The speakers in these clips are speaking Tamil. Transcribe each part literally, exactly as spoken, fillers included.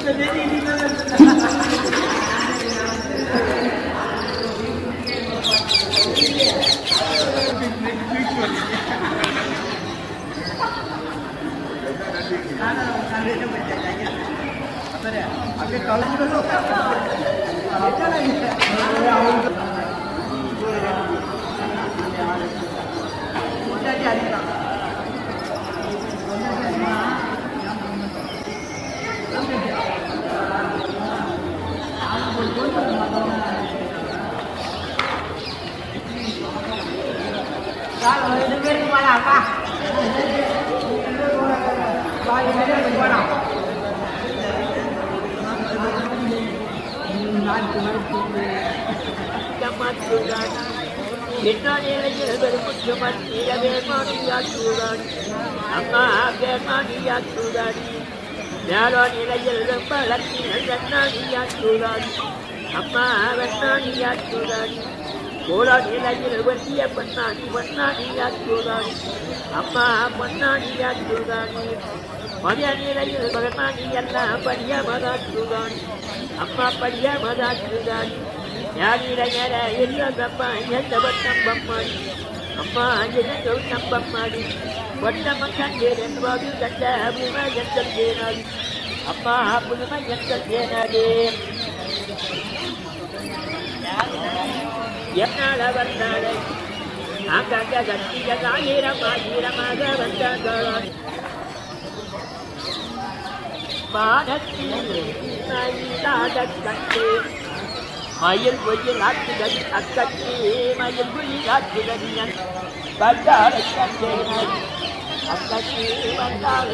மயில் பொய்யில் ஆற்றுதல் அக்கட்சி மயில் பொய்யில் ஆற்றுதல் பண்டாரை கண்டேன் அக்கட்சி பண்டாரை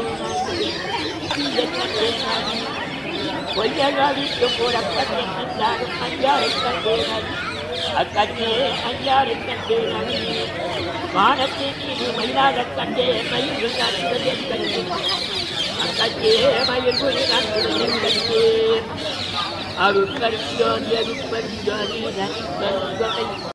கண்டேன் பொய்யகாவிக்கும் போடப்பட்டே அஞ்சாரும் அஞ்சாரை கண்டேன் அக்கட்சி அஞ்சாரை கண்டேன் வானத்தின் மீது மயிலாக கண்டேன் மயில் கண்டேன் அக்கட்சி மயில் பொய்யில் ஆற்றுதல் கண்டேன் அருட்பரியோதி அருட்பரியோதி